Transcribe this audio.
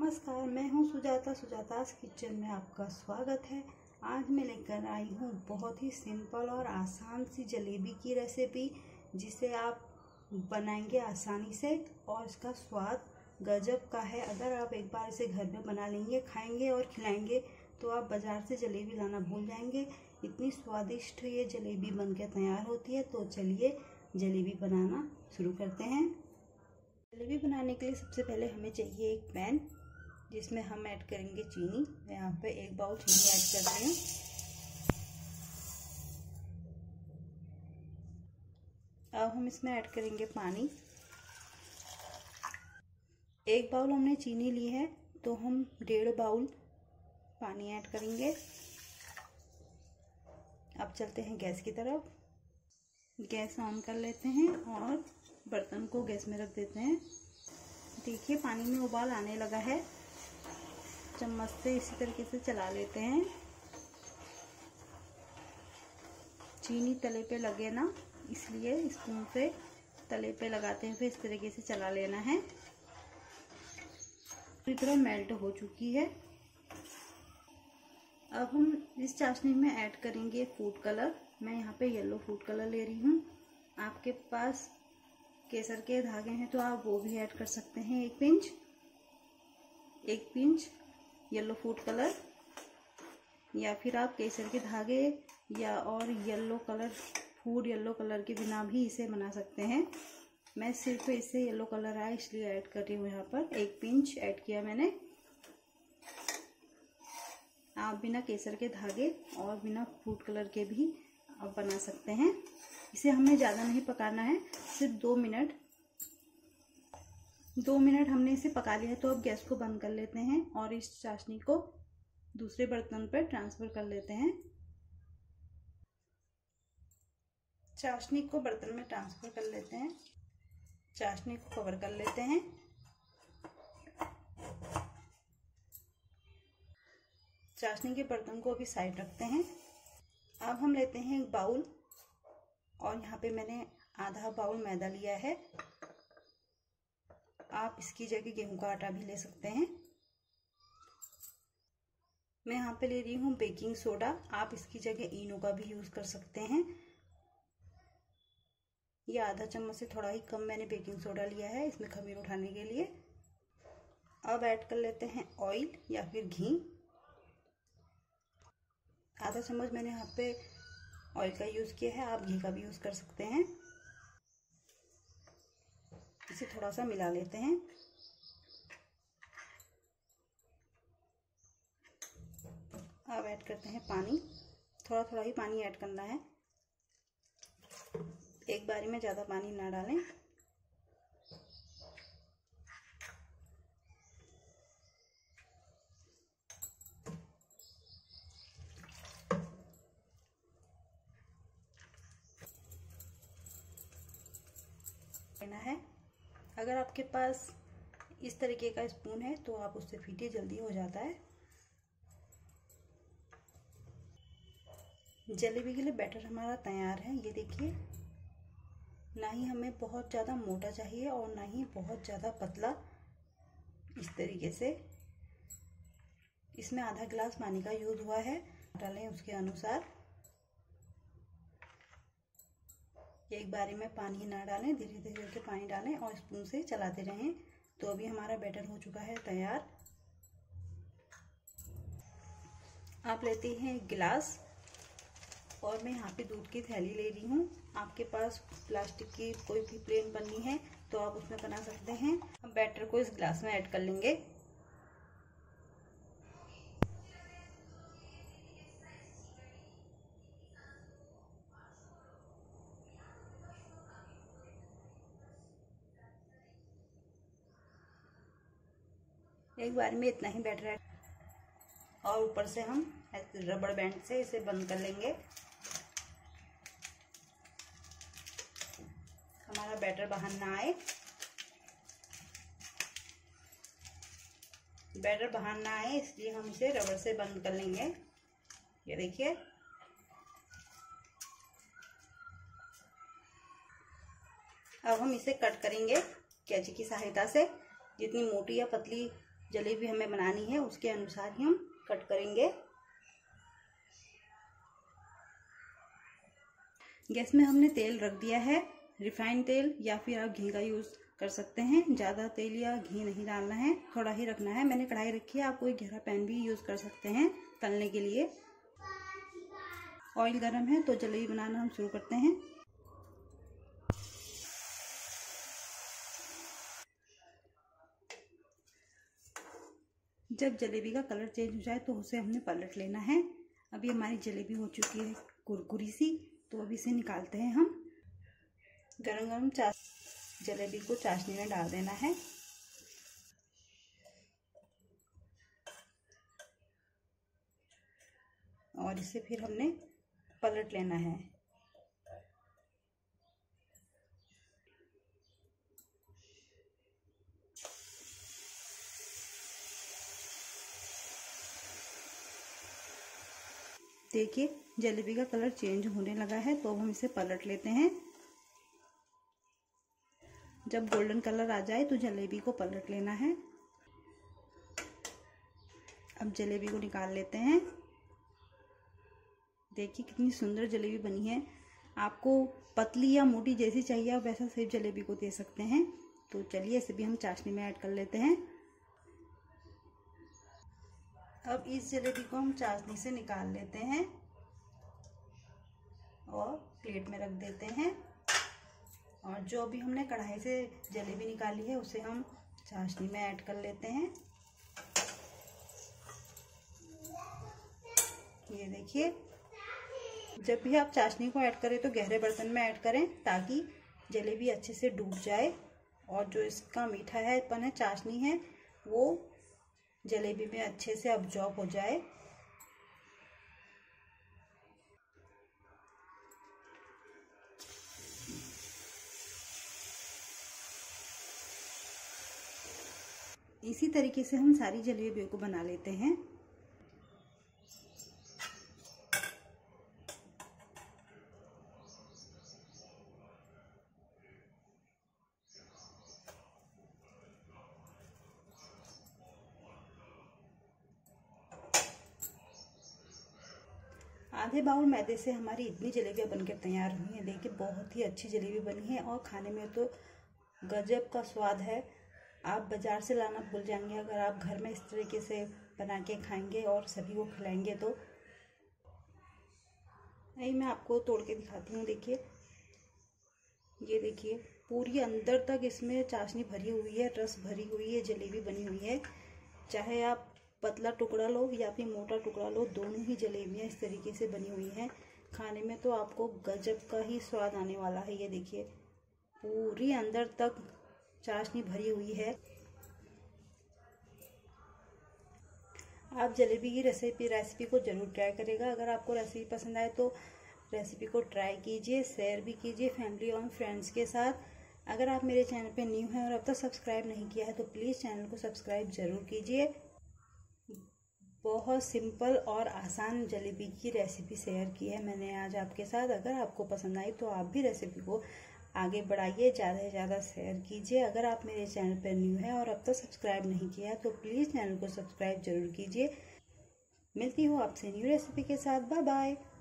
नमस्कार, मैं हूं सुजाता's किचन में आपका स्वागत है। आज मैं लेकर आई हूं बहुत ही सिंपल और आसान सी जलेबी की रेसिपी, जिसे आप बनाएंगे आसानी से और इसका स्वाद गजब का है। अगर आप एक बार इसे घर में बना लेंगे, खाएंगे और खिलाएंगे तो आप बाज़ार से जलेबी लाना भूल जाएंगे। इतनी स्वादिष्ट ये जलेबी बनकर तैयार होती है। तो चलिए जलेबी बनाना शुरू करते हैं। जलेबी बनाने के लिए सबसे पहले हमें चाहिए एक पैन, जिसमें हम ऐड करेंगे चीनी। मैं यहाँ पे 1 बाउल चीनी ऐड कर रही हूँ। अब हम इसमें ऐड करेंगे पानी। 1 बाउल हमने चीनी ली है तो हम 1.5 बाउल पानी ऐड करेंगे। अब चलते हैं गैस की तरफ। गैस ऑन कर लेते हैं और बर्तन को गैस में रख देते हैं। देखिए पानी में उबाल आने लगा है। चम्मच से इसी तरीके से चला लेते हैं। चीनी तले पे लगे ना, इसलिए स्पून से तले पे लगाते हुए इस तरीके से चला लेना है। पूरी तरह मेल्ट हो चुकी है। अब हम इस चाशनी में ऐड करेंगे फूड कलर। मैं यहाँ पे येलो फूड कलर ले रही हूँ। आपके पास केसर के धागे हैं तो आप वो भी ऐड कर सकते हैं। एक पिंच येलो फूड कलर, या फिर आप केसर के धागे या और yellow colour, food yellow colour के बिना भी इसे बना सकते हैं। मैं सिर्फ इससे येलो कलर आया इसलिए ऐड कर रही हूँ। यहाँ पर 1 पिंच ऐड किया मैंने। आप बिना केसर के धागे और बिना फूड कलर के भी आप बना सकते हैं। इसे हमें ज़्यादा नहीं पकाना है, सिर्फ 2 मिनट। 2 मिनट हमने इसे पका लिया है। तो अब गैस को बंद कर लेते हैं और इस चाशनी को दूसरे बर्तन पर ट्रांसफ़र कर लेते हैं। चाशनी को बर्तन में ट्रांसफ़र कर लेते हैं। चाशनी को कवर कर लेते हैं। चाशनी के बर्तन को अभी साइड रखते हैं। अब हम लेते हैं एक बाउल और यहाँ पे मैंने आधा बाउल मैदा लिया है। आप इसकी जगह गेहूं का आटा भी ले सकते हैं। मैं यहाँ पे ले रही हूँ बेकिंग सोडा। आप इसकी जगह इनो का भी यूज़ कर सकते हैं। ये आधा चम्मच से थोड़ा ही कम मैंने बेकिंग सोडा लिया है इसमें खमीर उठाने के लिए। अब ऐड कर लेते हैं ऑयल या फिर घी। आधा चम्मच मैंने यहाँ पे ऑयल का यूज़ किया है। आप घी का भी यूज़ कर सकते हैं। इसे थोड़ा सा मिला लेते हैं। अब ऐड करते हैं पानी। थोड़ा थोड़ा ही पानी ऐड करना है, एक बारी में ज़्यादा पानी ना डालें। लेना है। अगर आपके पास इस तरीके का स्पून है तो आप उससे फीटिए, जल्दी हो जाता है। जलेबी के लिए बैटर हमारा तैयार है। ये देखिए, ना ही हमें बहुत ज़्यादा मोटा चाहिए और ना ही बहुत ज़्यादा पतला। इस तरीके से इसमें आधा गिलास पानी का यूज़ हुआ है। डालें उसके अनुसार। एक बारी में पानी ना डालें, धीरे धीरे करके पानी डालें और स्पून से चलाते रहें। तो अभी हमारा बैटर हो चुका है तैयार। आप लेते हैं एक गिलास और मैं यहाँ पे दूध की थैली ले रही हूँ। आपके पास प्लास्टिक की कोई भी प्लेन पन्नी है तो आप उसमें बना सकते हैं। हम बैटर को इस गिलास में ऐड कर लेंगे। एक बार में इतना ही बैटर है और ऊपर से हम रबड़ बैंड से इसे बंद कर लेंगे। हमारा बैटर बाहर ना आए। बैटर बाहर ना आए इसलिए हम इसे रबड़ से बंद कर लेंगे। ये देखिए, अब हम इसे कट करेंगे कैंची की सहायता से। जितनी मोटी या पतली जलेबी हमें बनानी है उसके अनुसार ही हम कट करेंगे। गैस में हमने तेल रख दिया है, रिफाइंड तेल या फिर आप घी का यूज़ कर सकते हैं। ज़्यादा तेल या घी नहीं डालना है, थोड़ा ही रखना है। मैंने कढ़ाई रखी है, आप कोई गहरा पैन भी यूज़ कर सकते हैं तलने के लिए। ऑयल गर्म है तो जलेबी बनाना हम शुरू करते हैं। जब जलेबी का कलर चेंज हो जाए तो उसे हमने पलट लेना है। अभी हमारी जलेबी हो चुकी है कुरकुरी सी, तो अभी इसे निकालते हैं हम। गरम गरम जलेबी को चाशनी में डाल देना है। और इसे फिर हमने पलट लेना है। देखिए जलेबी का कलर चेंज होने लगा है, तो अब हम इसे पलट लेते हैं। जब गोल्डन कलर आ जाए तो जलेबी को पलट लेना है। अब जलेबी को निकाल लेते हैं। देखिए कितनी सुंदर जलेबी बनी है। आपको पतली या मोटी जैसी चाहिए आप वैसा शेप जलेबी को दे सकते हैं। तो चलिए इसे भी हम चाशनी में ऐड कर लेते हैं। अब इस जलेबी को हम चाशनी से निकाल लेते हैं और प्लेट में रख देते हैं। और जो अभी हमने कढ़ाई से जलेबी निकाली है उसे हम चाशनी में ऐड कर लेते हैं। ये देखिए, जब भी आप चाशनी को ऐड करें तो गहरे बर्तन में ऐड करें ताकि जलेबी अच्छे से डूब जाए और जो इसका मीठा है पन है चाशनी है वो जलेबी में अच्छे से अब्जॉर्ब हो जाए। इसी तरीके से हम सारी जलेबियों को बना लेते हैं। आधे बाउल मैदे से हमारी इतनी जलेबियाँ बनकर तैयार हुई हैं। देखिए बहुत ही अच्छी जलेबी बनी है और खाने में तो गजब का स्वाद है। आप बाज़ार से लाना भूल जाएंगे अगर आप घर में इस तरीके से बना के खाएंगे और सभी को खिलाएंगे तो। नहीं, मैं आपको तोड़ के दिखाती हूँ। देखिए, ये देखिए पूरी अंदर तक इसमें चाशनी भरी हुई है, रस भरी हुई है, जलेबी बनी हुई है। चाहे आप पतला टुकड़ा लो या फिर मोटा टुकड़ा लो, दोनों ही जलेबियाँ इस तरीके से बनी हुई हैं। खाने में तो आपको गजब का ही स्वाद आने वाला है। ये देखिए पूरी अंदर तक चाशनी भरी हुई है। आप जलेबी की रेसिपी को ज़रूर ट्राई करेगा। अगर आपको रेसिपी पसंद आए तो रेसिपी को ट्राई कीजिए, शेयर भी कीजिए फैमिली और फ्रेंड्स के साथ। अगर आप मेरे चैनल पे न्यू हैं और अब तक सब्सक्राइब नहीं किया है तो प्लीज़ चैनल को सब्सक्राइब ज़रूर कीजिए। बहुत सिंपल और आसान जलेबी की रेसिपी शेयर की है मैंने आज आपके साथ। अगर आपको पसंद आई तो आप भी रेसिपी को आगे बढ़ाइए, ज़्यादा से ज़्यादा शेयर कीजिए। अगर आप मेरे चैनल पर न्यू हैं और अब तक सब्सक्राइब नहीं किया है तो प्लीज़ चैनल को सब्सक्राइब ज़रूर कीजिए। मिलती हूँ आपसे न्यू रेसिपी के साथ। Bye bye.